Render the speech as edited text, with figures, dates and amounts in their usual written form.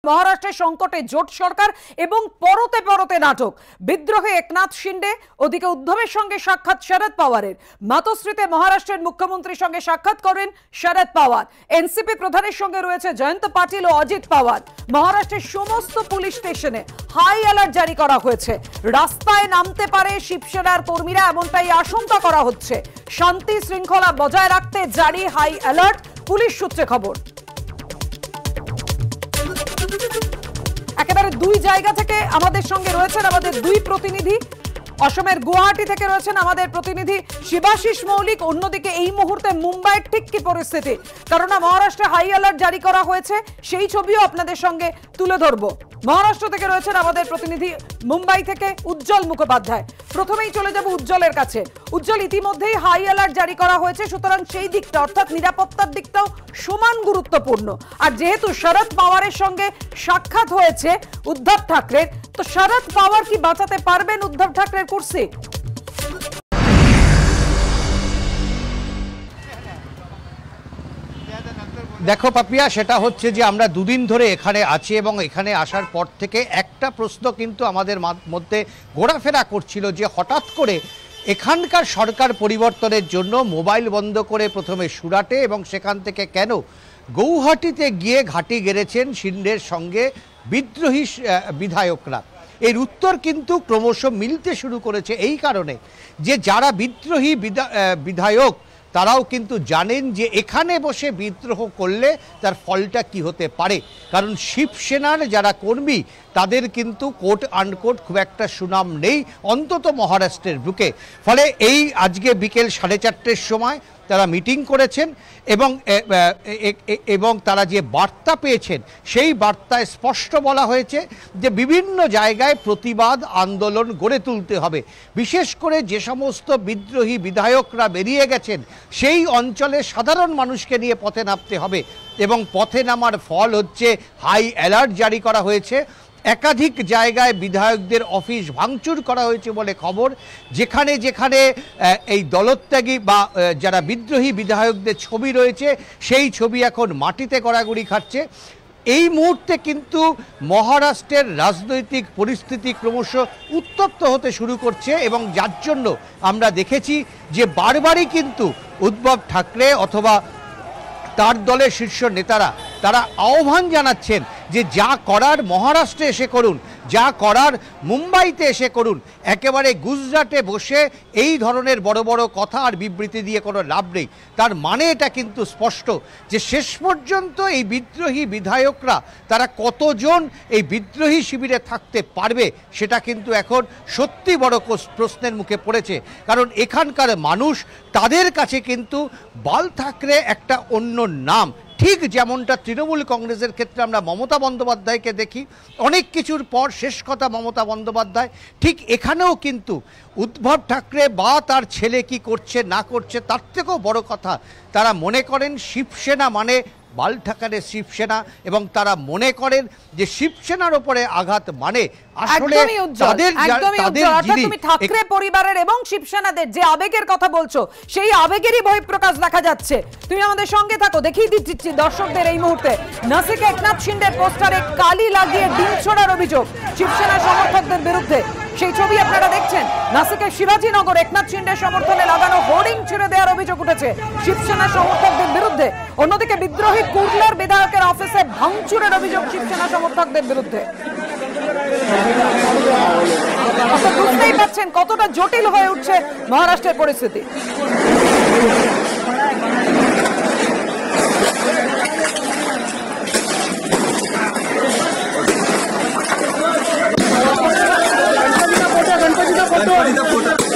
महाराष्ट्र संकटे जोट सरकार एवं परते परते नाटक विद्रोहे एकनाथ शिंदे ओदिके उद्धवेर संगे साक्षात् शरद पावारेर मातोश्रीते महाराष्ट्रेर मुख्यमंत्री संगे साक्षात् करेन शरद पावार एनसीपी प्रधानेर संगे रयेछे जयंत पाटिल और अजित पावार महाराष्ट्रेर समस्त पुलिश स्टेशने हाई अलर्ट जारी करा हयेछे रास्ताय नामते पारे शिवसेनार कर्मीरा एमनटाई आशंका करा हच्छे शांति श्रृंखला बजाय राखते जारी हाई अलर्ट पुलिश सूत्रे खबर একেবারে দুই জায়গা থেকে আমাদের সঙ্গে রয়েছেন আমাদের দুই প্রতিনিধি অসমের গুয়াহাটি থেকে রয়েছেন আমাদের প্রতিনিধি শিবাশিস মৌলিক অন্যদিকে এই মুহূর্তে মুম্বাইয়ের ঠিক কি পরিস্থিতি কারণ মহারাষ্ট্রে হাই অ্যালার্ট জারি করা হয়েছে সেই ছবিও আপনাদের সঙ্গে তুলে ধরব মহারাষ্ট্র থেকে রয়েছেন আমাদের প্রতিনিধি মুম্বাই থেকে উজ্জ্বল মুখোপাধ্যায় প্রথমেই চলে যাব উজ্জ্বলের কাছে উজ্জ্বল ইতিমধ্যেই হাই অ্যালার্ট জারি করা হয়েছে সুতরাং সেই দিকটা অর্থাৎ নিরাপত্তার দিকটাও সমান গুরুত্বপূর্ণ আর যেহেতু শরদ পাওয়ারের সঙ্গে সাক্ষাৎ হয়েছে উদ্ধব ঠাকরের তো শরদ পাওয়ার কি বাঁচাতে পারবেন উদ্ধব ঠাকরের কুর্সি देखो पापिया सेटा होच्छे जे आमरा दुदिन धरे एखाने आछि एबं एखाने आसार पर थेके एकटा प्रश्न किन्तु आमादेर मध्य घोराफेरा करछिलो जे हठात् करे एखानकार सरकार परिवर्तनेर जोन्नो मोबाइल बंद करे प्रथमे सुराटे एबं सेखान थेके केन गौहाटीते गिये घाटी गेड़ेछेन शिंदेर संगे विद्रोही विधायकरा एर उत्तर किन्तु क्रमश मिलते शुरू करेछे एई कारणे जे जारा विद्रोही विधायक ताराओ किन्तु जानेन जे एखाने बसे विद्रोह करले तार फलटा कि होते पारे कारण शिवसेनार जारा कर्मी तादेर किन्तु कोट आनकोट खूब एकटा सुनाम नेই अंतत महाराष्ट्रेर बुके फले एई आजके बिकेल 4:30 समय तारा मीटिंग करेছেন এবং তারা যে বার্তা পেয়েছেন সেই বার্তায় স্পষ্ট বলা হয়েছে যে বিভিন্ন জায়গায় প্রতিবাদ আন্দোলন গড়ে তুলতে হবে বিশেষ করে যে সমস্ত বিদ্রোহী বিধায়করা বেরিয়ে গেছেন সেই অঞ্চলে সাধারণ মানুষকে নিয়ে পথে নামতে হবে এবং পথে নামার ফল হচ্ছে হাই অ্যালার্ট জারি করা হয়েছে एकाधिक জায়গায় বিধায়কদের অফিস ভাঙচুর করা হয়েছে বলে খবর যেখানে যেখানে এই দলত্যাগী বা যারা বিদ্রোহী বিধায়কদের ছবি রয়েছে সেই ছবি এখন মাটিতে গড়াগড়ি খাচ্ছে এই মুহূর্তে কিন্তু মহারাষ্ট্রের রাজনৈতিক পরিস্থিতি ক্রমশ উত্তপ্ত হতে শুরু করছে এবং যার জন্য আমরা দেখেছি যে বারবারই কিন্তু উদ্ধব ঠাকরে অথবা তার দলের শীর্ষ নেতারা তারা আহ্বান জানাচ্ছেন যে যা করার মহারাষ্ট্রে এসে করুন যা করার মুম্বাইতে এসে করুন একেবারে গুজরাটে বসে এই ধরনের বড় বড় কথা আর বিবৃতি দিয়ে কোনো লাভ নেই তার মানে এটা কিন্তু স্পষ্ট যে শেষ পর্যন্ত এই বিদ্রোহী বিধায়করা তারা কতজন এই বিদ্রোহী শিবিরে থাকতে পারবে সেটা কিন্তু এখন সত্যি বড় প্রশ্নের মুখে পড়েছে কারণ এখানকার মানুষ তাদের কাছে কিন্তু বাল ঠাকরে একটা অন্য নাম ঠিক যেমনটা তৃণমূল কংগ্রেসের ক্ষেত্রে আমরা মমতা বন্দ্যোপাধ্যায়কে দেখি অনেক কিছুর পর শেষ কথা মমতা বন্দ্যোপাধ্যায় ঠিক এখানেও কিন্তু উদ্ধব ঠাকরে বা তার ছেলে কি করছে না করছে তার থেকেও বড় কথা তারা মনে করেন শিবসেনা মানে বাল ঠাকরে শিবসেনা এবং তারা মনে করেন যে শিবসেনার উপরে আঘাত মানে আসলে তাদের তুমি ঠাকরে পরিবারের এবং শিবসেনাদের যে আবেগের কথা বলছো সেই আবেগেরই বহিঃপ্রকাশ দেখা যাচ্ছে তুমি আমাদের সঙ্গে থাকো দেখিয়ে দিচ্ছি দর্শকদের এই মুহূর্তে নাসিকে একনাথ শিন্ডের পোস্টারে কালি লাগিয়ে ডিম ছোড়ার অভিযোগ শিবসেনা সমর্থকদের বিরুদ্ধে সেই ছবি আপনারা দেখছেন নাসিকের শিবাজীনগর একনাথ শিন্ডের সমর্থনে লাগানো হোর্ডিং ছিঁড়ে দেওয়ার অভিযোগ উঠেছে শিবসেনা সমর্থকদের বিরুদ্ধে অন্যদিকে বিদ্রোহী কুর্লার বিধায়কের অফিসে ভাঙচুরের অভিযোগ শিবসেনা সমর্থকদের বিরুদ্ধে বুঝতেই পাচ্ছেন কতটা জটিল হয়ে উঠছে মহারাষ্ট্রের পরিস্থিতি गणपतीचा फोटो